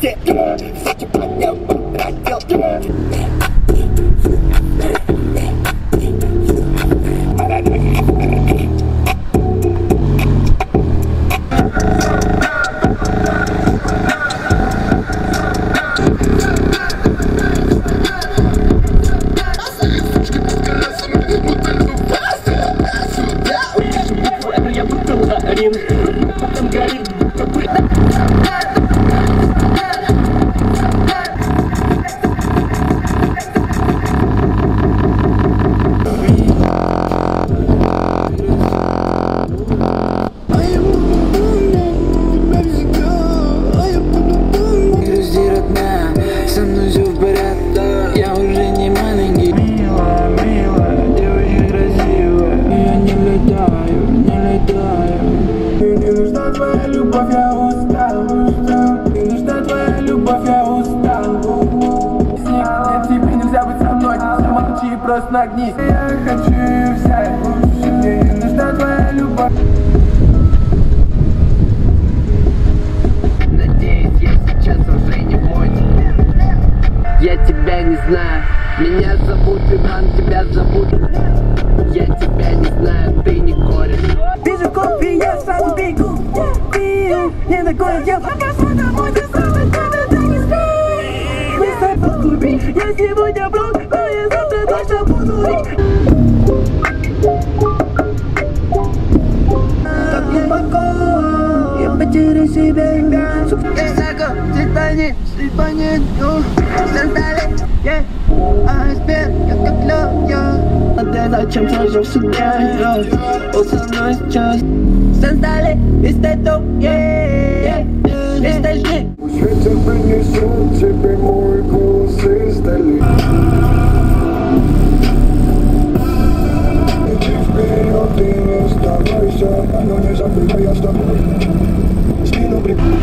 те, всякий поднял, потратил. Просто нагнись. Я хочу взять, мне не нужна твоя любовь. Надеюсь, я сейчас уже не мой. Я тебя не знаю, меня зовут Иван, тебя зовут. Я тебя не знаю, ты не кореш. Вижу кофе, я сразу бегу. Пью, не догонят, я покажу домой, ты самый первый, ты не спишь. Мы с тобой в клубе, я сегодня брал, но я завтра точно буду рик. Так глубоко, я потеряю себя. Высоко, слепанет, создали, айсберг, я как лед, а ты зачем сложил себя, был со мной сейчас. Создали весь этот весь дождь. Ветер принесет тебе мой голос издали. Иди вперед и не сдавайся, но не забывай, я с тобой. Спину прикрой.